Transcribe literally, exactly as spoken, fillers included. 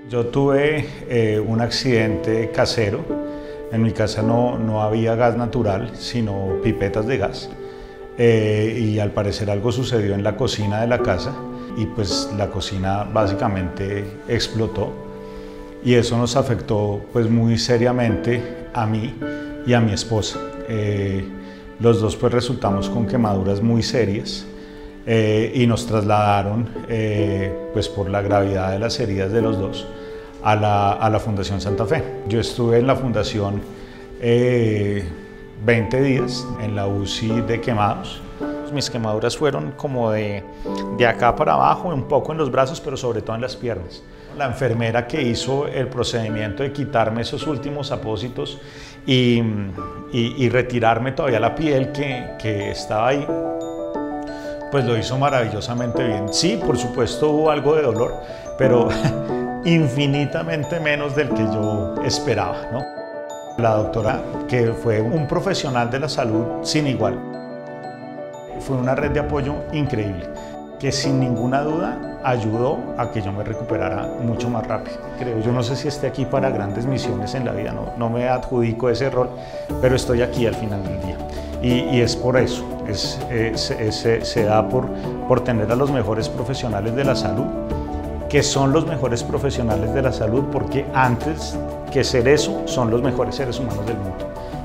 Yo tuve eh, un accidente casero. En mi casa no, no había gas natural, sino pipetas de gas. Eh, y al parecer algo sucedió en la cocina de la casa y pues la cocina básicamente explotó. Y eso nos afectó pues muy seriamente a mí y a mi esposa. Eh, los dos pues resultamos con quemaduras muy serias. Eh, y nos trasladaron, eh, pues por la gravedad de las heridas de los dos, a la, a la Fundación Santa Fe. Yo estuve en la Fundación eh, veinte días en la U C I de quemados. Mis quemaduras fueron como de, de acá para abajo, un poco en los brazos, pero sobre todo en las piernas. La enfermera que hizo el procedimiento de quitarme esos últimos apósitos y, y, y retirarme todavía la piel que, que estaba ahí, pues lo hizo maravillosamente bien. Sí, por supuesto hubo algo de dolor, pero infinitamente menos del que yo esperaba, ¿no? La doctora, que fue un profesional de la salud sin igual, fue una red de apoyo increíble, que sin ninguna duda ayudó a que yo me recuperara mucho más rápido. Creo, yo no sé si esté aquí para grandes misiones en la vida, no, no me adjudico ese rol, pero estoy aquí al final del día. Y, y es por eso, es, es, es, se da por, por tener a los mejores profesionales de la salud, que son los mejores profesionales de la salud porque antes que ser eso, son los mejores seres humanos del mundo.